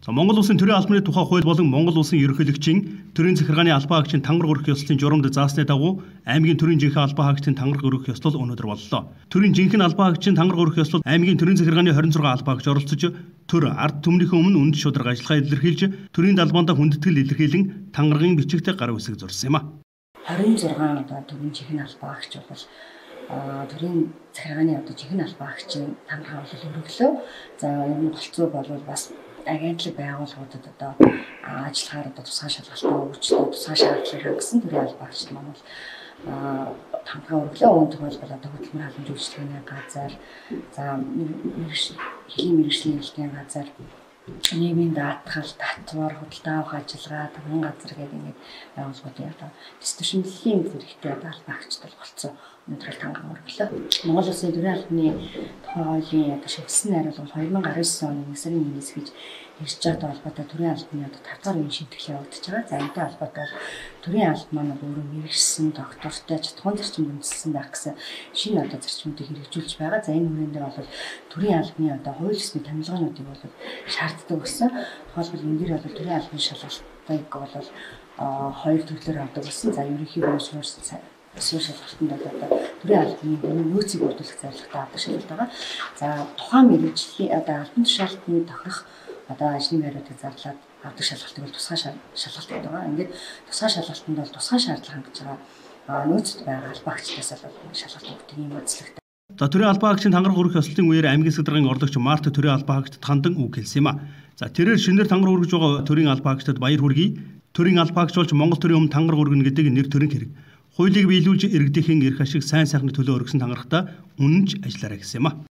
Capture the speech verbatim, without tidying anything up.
За Монгол улсын төрийн албаны тухай хууль болон Монгол улсын ерөнхийлөгчийн төрийн захиргааны албан хаагчийн тангар өргөх ёслолын журамд заасны дагуу аймгийн төрийн жинхэнэ албан хаагчийн тангар өргөх ёслол өнөөдөр боллоо. Төрийн жинхэнэ албан хаагчийн тангар өргөх ёслол аймгийн төрийн захиргааны хорин зургаан албан хаагч оролцож төр ард түмнийхээ өмнө үнд шударга ажиллагаа илэрхийлж төрийн далбаандаа хүндэтгэл илэрхийлэн тангаргийн бичигтэй гар үсэг зурсан юм а. хорин зургаан одоо төрийн жинхэнэ албан хаагч бол төрийн захиргааны одоо жинхэнэ албан хаагчийн тангар өргөлөө. За энэ болцоо бол бас агентлаг байгууллагуудад одоо ажиллахаар одоо тусгай шалгалтаа өгч тусгай шаардлагыг хангасан төрийн албан хаагчид маань бол тангар өргөлөө. Үүн тохиолдол одоо хөтөлмөр халамж үйлчилгээний газар, за хэлийн мэргэжлийн хэлтийн газар, нийгмийн даатгал, татвар, худалдаа авах ажиллагаа, тамгын газар гэдэг ингээд байгууллагуудын одоо дистрибьюшнлэгийн зэрэгтэй одоо албан хаагчид бол болцоо өнөөдөр тангар өргөлөө. Монгол улсын төрийн албаны тухай хуулийн одоо шигсэн найруулга хоёр мың арван девять оны нэг сарын нэгнээс гэж ирж байгаа холбоотой төрийн албаны одоо тавд дахь үеийн шийтгэл явагдаж байгаа. За энэтэй холбоотой төрийн алба маань өөрөө мэргэжсэн, доктортой, чадхуун зарчимд үндэслэн байх гэсэн шинэ одоо зарчмуудыг хэрэгжүүлж байгаа. За энэ хүрээнд дээр бол төрийн албаны одоо хууль ёсны томилгоонуудыг бол шаарддаг гэсэн. Тухайлбал энэ дээр бол төрийн албаны шалгалтыг бол хоёр төрлөөр авдаг гэсэн. За ерөнхий болон суурь Эсвэл шалгалтанд бол одоо төрийн албаны нөөцийг бүрдүүлэх зорилготой авдаг шалгалт байгаа. За тухайн мэргэжлийн одоо албан тушаалтны тохирох одоо ажлын байруудыг зарлаад авдаг шалгалтыг бол тусгай шалгалт гэдэг байгаа. Ингээд тусгай шалгалтанд бол тусгай шаардлага хангаж байгаа нөөцөд байгаа албан хаагчдаас бол шалгалт өгдөг юм үзлэгтэй. За төрийн албан хаагчийн тангар өргөх ёслолын үеэр аймгийн садаргын орлогч Март төрийн албан хаагчдад хандан үг хэлсэн юм а. За тэрээр шинээр тангар өргөж байгаа төрийн албан хаагчдад баяр хүргэе. Төрийн албан хаагч болж Монгол төрийн өмнө тангар өргөнө гэдэг нэр төрийн хэрэг. Хуулийг биелүүлж иргэдийн эрх ашиг сайн сайхны төлөө өргөсөн тангарахтаа үнэнч ажиллаарай гэсэн юм а.